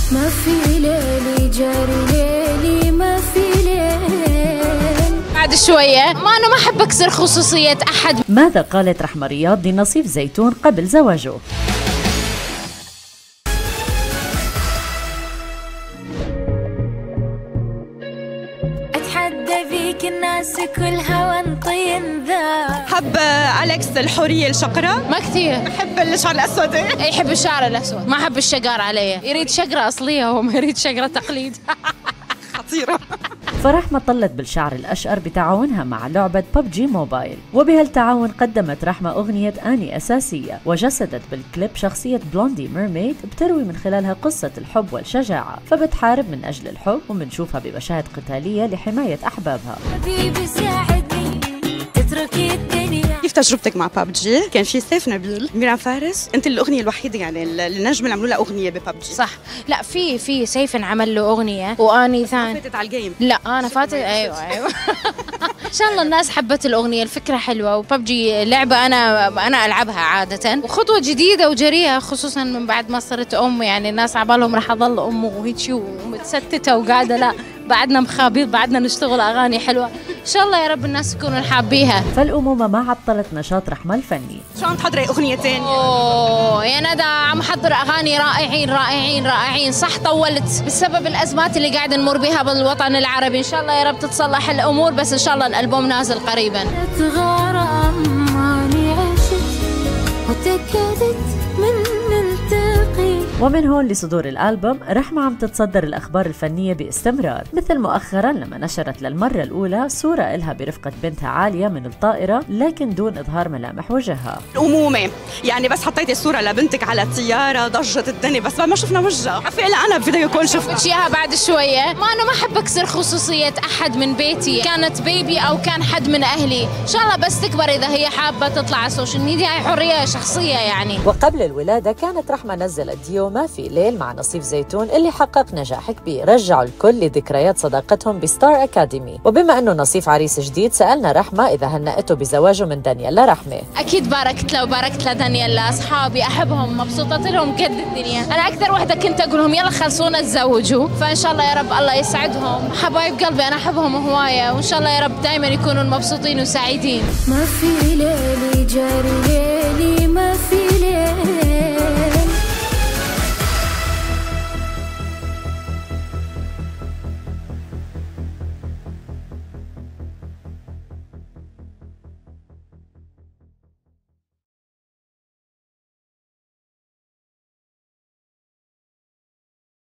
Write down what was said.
ما في ليلي جاري ليلي ما في ليل. بعد شوية ما أنا ما أحب أكسر خصوصية أحد. ماذا قالت رحمة رياض لنصيف زيتون قبل زواجه؟ فيك الناس كلها وانطين ذا. حب أليكس الحورية الشقرة؟ ما كثير. بحب الشعر الأسود. يحب الشعر الأسود، ما أحب الشقار عليه، يريد شقرة أصلية هو ما يريد شقرة تقليد. خطيرة. فرحمة طلت بالشعر الأشقر بتعاونها مع لعبة ببجي موبايل، وبهالتعاون قدمت رحمة أغنية آني أساسية، وجسدت بالكليب شخصية بلوندي ميرميد بتروي من خلالها قصة الحب والشجاعة، فبتحارب من أجل الحب ومنشوفها بمشاهد قتالية لحماية أحبابها. حبيبي ساعدني تتركي الدنيا. كيف تجربتك مع ببجي؟ كان في سيف نبيل، ميران فارس، انت الاغنيه الوحيده يعني النجم اللي عملوا لها اغنيه بببجي. صح، لا في سيف عمل له اغنيه واني ثاني. فاتت على الجيم. لا انا فاتت. ايوه ان شاء الله الناس حبت الاغنيه، الفكره حلوه، وببجي لعبه انا العبها عاده، وخطوه جديده وجريئه خصوصا من بعد ما صرت ام. يعني الناس عبالهم راح اضل ام وهيك ومتستته وقاعده، لا بعدنا مخابيط، بعدنا نشتغل اغاني حلوه ان شاء الله يا رب الناس يكونوا حابيها. فالامومه ما عطلت نشاط رحمة الفني. شو عم تحضري اغنيتين؟ اوه يا ندى عم حضر اغاني رائعين رائعين رائعين. صح طولت بسبب الازمات اللي قاعد نمر بها بالوطن العربي، ان شاء الله يا رب تتصلح الامور، بس ان شاء الله الالبوم نازل قريبا. غرام ماني عشت وتكادت من نلتقي. ومن هون لصدور الألبوم رحمة عم تتصدر الأخبار الفنية باستمرار، مثل مؤخرا لما نشرت للمرة الأولى صورة إلها برفقة بنتها عالية من الطائرة لكن دون إظهار ملامح وجهها. الأمومة يعني بس حطيتي الصورة لبنتك على الطيارة ضجت الدنيا، بس ما شفنا وجهها. عفيلة أنا بفيديو كول شفنا اياها بعد شوية. ما أنا ما أحب أكسر خصوصية أحد من بيتي، كانت بيبي أو كان حد من أهلي، إن شاء الله بس تكبر إذا هي حابة تطلع على السوشيال ميديا، هي حرية شخصية يعني. وقبل الولادة كانت رحمة نزلت ديو ما في ليل مع نصيف زيتون اللي حقق نجاح كبير، رجعوا الكل لذكريات صداقتهم بستار أكاديمي. وبما أنه نصيف عريس جديد سألنا رحمة إذا هنأته بزواجه من دانييلا رحمة. أكيد باركت له وباركت لدانييلا، أصحابي أحبهم مبسوطة لهم قد الدنيا، أنا أكثر وحدة كنت أقول لهم يلا خلصونا تزوجوا، فإن شاء الله يا رب الله يسعدهم، حبايب قلبي أنا أحبهم هواية، وإن شاء الله يا رب دائما يكونوا مبسوطين وسعيدين. ما في ليلي جاري ليلي